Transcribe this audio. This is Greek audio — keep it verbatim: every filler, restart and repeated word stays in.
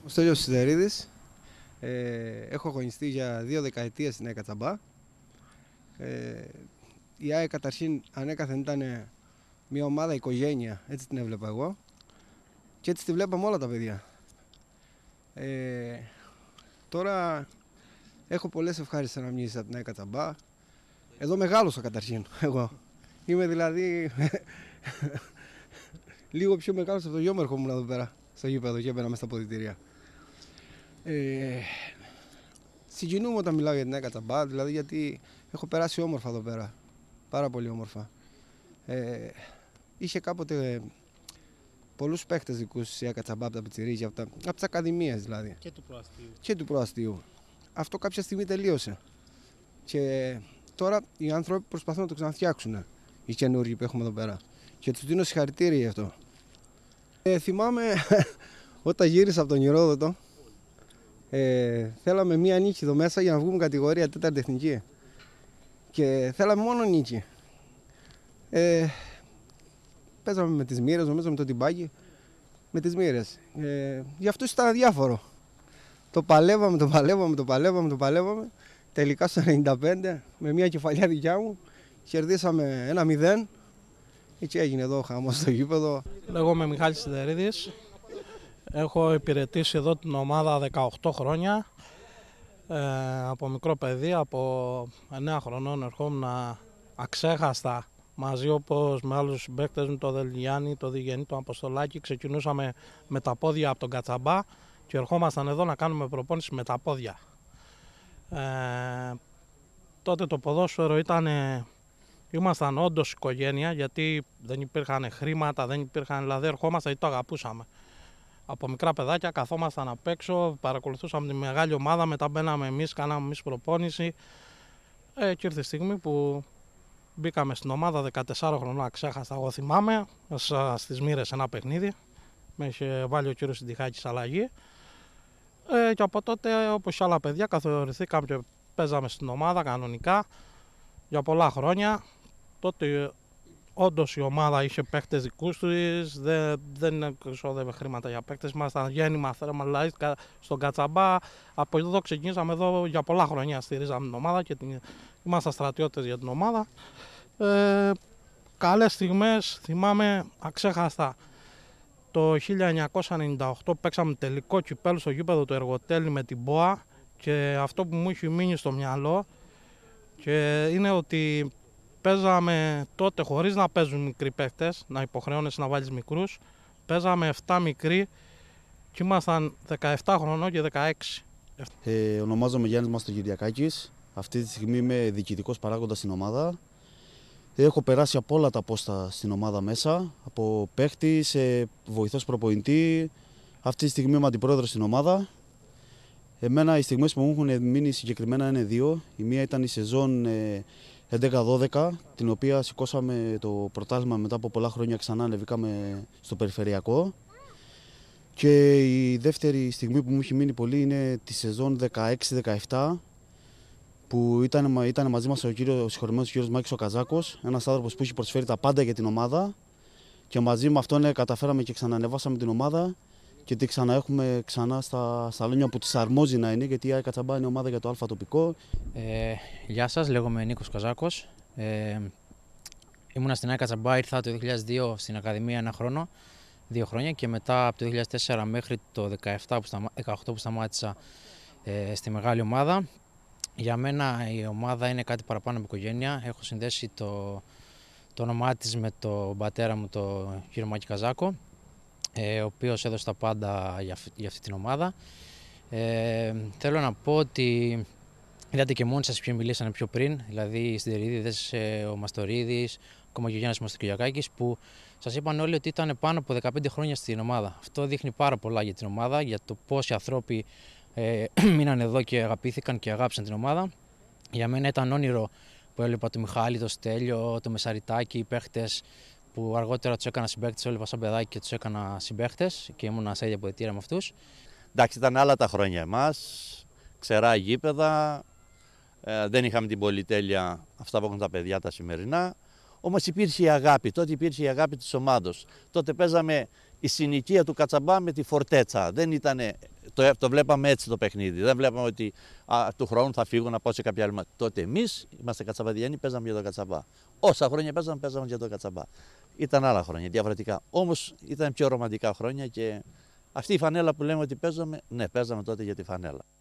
Ο Στέλιος Σιδερίδης. Ε, έχω αγωνιστεί για δύο δεκαετίες στην ΑΕΚ Κατσαμπά. Ε, η ΑΕΚ καταρχήν ανέκαθεν ήταν μια ομάδα οικογένεια, έτσι την έβλεπα εγώ. Και έτσι τη βλέπαμε όλα τα παιδιά. Ε, τώρα έχω πολλές ευχάριστες αναμνήσεις από την ΑΕΚ Κατσαμπά. Εδώ μεγάλωσα καταρχήν εγώ. Είμαι δηλαδή λίγο πιο μεγάλος από το γιο μου, ερχόμουν εδώ πέρα στο γήπεδο και έμπαινα μέσα στα ποδητήρια. Ε, συγκινούμαι όταν μιλάω για την ΑΕΚ Κατσαμπά, δηλαδή γιατί έχω περάσει όμορφα εδώ πέρα. Πάρα πολύ όμορφα. Ε, είχε κάποτε πολλούς παίχτες δικούς η ΑΕΚ Κατσαμπά από τα πιτσιρίκια, από, από τις ακαδημίες δηλαδή. Και του προαστίου. Και του προαστίου. Αυτό κάποια στιγμή τελείωσε. Και τώρα οι άνθρωποι προσπαθούν να το ξαναφτιάξουν, οι καινούργοι που έχουμε εδώ πέρα. Και τους δίνω συγχαρητήρια γι' αυτό. Ε, θυμάμαι όταν γύρισα από τον Ηρόδοτο, ε, θέλαμε μία νίκη εδώ μέσα για να βγούμε κατηγορία τέταρτη εθνική. Και θέλαμε μόνο νίκη. Ε, παίζαμε με τις μοίρες, νομίζω με το τυμπάκι, με τις μοίρες. Ε, γι' αυτό ήταν αδιάφορο. Το παλεύαμε, το παλεύαμε, το παλεύαμε, το παλεύαμε. Τελικά στο ενενήντα πέντε, με μια κεφαλιά δικιά μου, κερδίσαμε ένα μηδέν. Και έγινε εδώ χαμός στο γήπεδο. Λέγομαι Μιχάλης Σιδερίδης. Έχω υπηρετήσει εδώ την ομάδα δεκαοκτώ χρόνια. Ε, από μικρό παιδί, από εννέα χρονών ερχόμουν αξέχαστα μαζί, όπως με άλλους συμπαίκτες μου, τον Δελγιάννη, τον Διγενή, τον Αποστολάκη. Ξεκινούσαμε με τα πόδια από τον Κατσαμπά και ερχόμασταν εδώ να κάνουμε προπόνηση με τα πόδια. Ε, τότε το ποδόσφαιρο ήταν, ήμασταν όντως οικογένεια, γιατί δεν υπήρχαν χρήματα, δεν υπήρχαν, δηλαδή ερχόμασταν γιατί το αγαπούσαμε. Από μικρά παιδάκια καθόμασταν απ' έξω, παρακολουθούσαμε τη μεγάλη ομάδα, μετά μπαίναμε εμείς, κάναμε εμείς προπόνηση. Ε, και ήρθε η στιγμή που μπήκαμε στην ομάδα δεκατεσσάρων χρονών, αξέχαστα, εγώ θυμάμαι, μέσα στις μοίρες ένα παιχνίδι. Με είχε βάλει ο κύριος Συντιχάκης αλλαγή. Ε, και από τότε, όπως άλλα παιδιά, καθοριστήκαμε και παίζαμε στην ομάδα κανονικά για πολλά χρόνια. Τότε όντως η ομάδα είχε παίχτες δικούς τους, δεν, δεν ξόδευε χρήματα για παίχτες. Ήμασταν γέννημα θέρμα, δηλαδή στον Κατσαμπά. Από εδώ ξεκινήσαμε εδώ για πολλά χρόνια, στηρίζαμε την ομάδα και την, ήμασταν στρατιώτες για την ομάδα. Ε, καλές στιγμές, θυμάμαι αξέχαστα. Το χίλια εννιακόσια ενενήντα οκτώ παίξαμε τελικό κυπέλλου στο γήπεδο του Εργοτέλη με την Μπόα και αυτό που μου έχει μείνει στο μυαλό και είναι ότι παίζαμε τότε χωρίς να παίζουν μικροί παίχτες, να υποχρεώνεσαι να βάλεις μικρούς. Παίζαμε επτά μικροί και ήμασταν δεκαεπτά χρονών και δεκαέξι. Ε, ονομάζομαι Γιάννης Μαστογυριακάκης. Αυτή τη στιγμή είμαι διοικητικός παράγοντας στην ομάδα. Έχω περάσει από όλα τα πόστα στην ομάδα μέσα, από παίχτη σε βοηθός προπονητή. Αυτή τη στιγμή είμαι αντιπρόεδρος στην ομάδα. Εμένα οι στιγμές που μου έχουν μείνει συγκεκριμένα είναι δύο. Η μία ήταν η σεζόν έντεκα δώδεκα, την οποία σηκώσαμε το πρωτάθλημα μετά από πολλά χρόνια, ξανά ανεβήκαμε στο περιφερειακό. Και η δεύτερη στιγμή που μου έχει μείνει πολύ είναι τη σεζόν δεκαέξι δεκαεπτά, που ήταν, ήταν μαζί μας ο, κύριο, ο συγχωρημένος κύριος Μάκης ο Καζάκος, ένας άνθρωπος που έχει προσφέρει τα πάντα για την ομάδα και μαζί με αυτόν καταφέραμε και ξανανεβάσαμε την ομάδα και τη ξαναέχουμε ξανά στα σαλόνια που της αρμόζει να είναι, γιατί η ΑΕΚ Κατσαμπά είναι ομάδα για το Α τοπικό. Ε, γεια σας, λέγομαι Νίκος Καζάκος. Ε, ήμουνα στην ΑΕΚ Κατσαμπά, ήρθα το δύο χιλιάδες δύο στην Ακαδημία ένα χρόνο, δύο χρόνια και μετά από το δύο χιλιάδες τέσσερα μέχρι το δεκαεπτά που σταμά, δεκαοκτώ που σταμάτησα ε, στη μεγάλη ομάδα. Για μένα η ομάδα είναι κάτι παραπάνω από οικογένεια. Έχω συνδέσει το, το όνομά της με τον πατέρα μου, τον κύριο Μάκη Καζάκο, ε, ο οποίος έδωσε τα πάντα για, για αυτή την ομάδα. Ε, θέλω να πω ότι είδατε και μόνοι σας ποιοι μιλήσανε πιο πριν, δηλαδή οι Σιδερίδηδες, ο Μαστορίδης, ακόμα και ο Γιάννης Μαστοκυριακάκης, που σας είπαν όλοι ότι ήταν πάνω από δεκαπέντε χρόνια στην ομάδα. Αυτό δείχνει πάρα πολλά για την ομάδα, για το πόσοι ανθρώποι Ε, μείναν εδώ και αγαπήθηκαν και αγάπησαν την ομάδα. Για μένα ήταν όνειρο που έβλεπα το Μιχάλη, το Στέλιο, το Μεσαριτάκη, οι παίχτες που αργότερα τους έκανα συμπαίχτες, έβλεπα σαν παιδάκι και τους έκανα συμπαίχτες και ήμουνα σε ίδια ποδητήρια με αυτούς. Εντάξει, ήταν άλλα τα χρόνια εμάς, ξερά γήπεδα, ε, δεν είχαμε την πολυτέλεια αυτά που έχουν τα παιδιά τα σημερινά. Όμως υπήρχε η αγάπη, τότε υπήρχε η αγάπη της ομάδος. Τότε παίζαμε η συνοικία του Κατσαμπά με τη Φορτέτσα. Δεν ήταν το, το βλέπαμε έτσι το παιχνίδι. Δεν βλέπαμε ότι α, του χρόνου θα φύγουν να πάω σε κάποια άλλη. Τότε εμείς είμαστε κατσαβαδιανοί, παίζαμε για το κατσαμπά. Όσα χρόνια παίζαμε, παίζαμε για το κατσαμπά. Ήταν άλλα χρόνια, διαφορετικά. Όμως ήταν πιο ρομαντικά χρόνια και αυτή η φανέλα που λέμε ότι παίζαμε, ναι, παίζαμε τότε για τη φανέλα.